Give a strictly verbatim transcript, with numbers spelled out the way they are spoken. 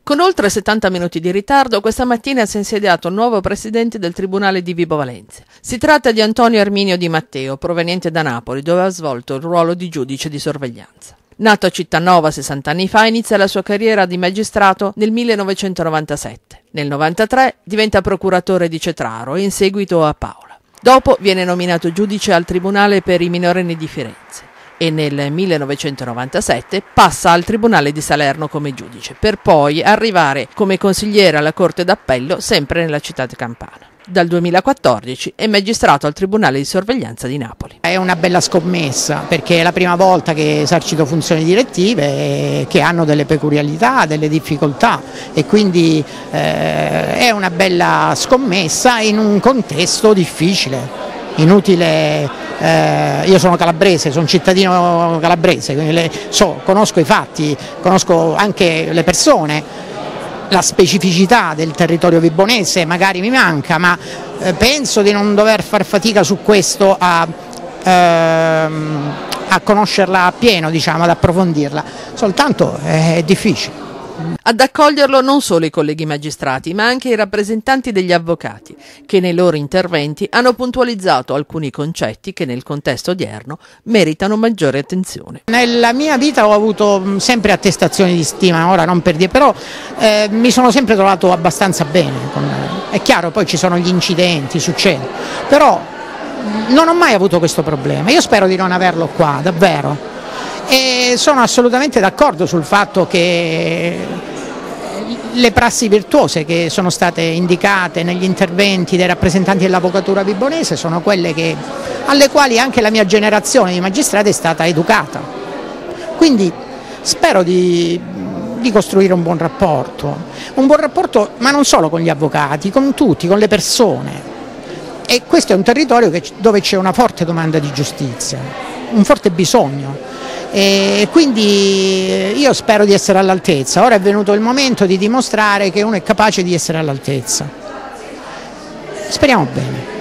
Con oltre settanta minuti di ritardo, questa mattina si è insediato il nuovo presidente del Tribunale di Vibo Valentia. Si tratta di Antonio Erminio Di Matteo, proveniente da Napoli, dove ha svolto il ruolo di giudice di sorveglianza. Nato a Cittanova sessanta anni fa, inizia la sua carriera di magistrato nel millenovecentonovantasette. Nel novantatré diventa procuratore di Cetraro e in seguito a Paola. Dopo viene nominato giudice al Tribunale per i minorenni di Firenze e nel millenovecentonovantasette passa al Tribunale di Salerno come giudice, per poi arrivare come consigliere alla Corte d'Appello sempre nella città campana. Dal duemilaquattordici è magistrato al Tribunale di Sorveglianza di Napoli. È una bella scommessa perché è la prima volta che esercito funzioni direttive che hanno delle peculiarità, delle difficoltà e quindi eh, è una bella scommessa in un contesto difficile. Inutile, eh, io sono calabrese, sono cittadino calabrese, quindi le, so, conosco i fatti, conosco anche le persone. La specificità del territorio vibonese magari mi manca, ma eh, penso di non dover far fatica su questo a, ehm, a conoscerla appieno, diciamo, ad approfondirla, soltanto è, è difficile. Ad accoglierlo non solo i colleghi magistrati, ma anche i rappresentanti degli avvocati, che nei loro interventi hanno puntualizzato alcuni concetti che nel contesto odierno meritano maggiore attenzione. Nella mia vita ho avuto sempre attestazioni di stima, ora non per dire, però eh, mi sono sempre trovato abbastanza bene. Con, è chiaro, poi ci sono gli incidenti, succede, però non ho mai avuto questo problema, io spero di non averlo qua, davvero. E sono assolutamente d'accordo sul fatto che le prassi virtuose che sono state indicate negli interventi dei rappresentanti dell'avvocatura vibonese sono quelle che, alle quali anche la mia generazione di magistrati è stata educata. Quindi spero di, di costruire un buon rapporto, un buon rapporto ma non solo con gli avvocati, con tutti, con le persone. E questo è un territorio che, dove c'è una forte domanda di giustizia, un forte bisogno. E quindi io spero di essere all'altezza. Ora è venuto il momento di dimostrare che uno è capace di essere all'altezza. Speriamo bene.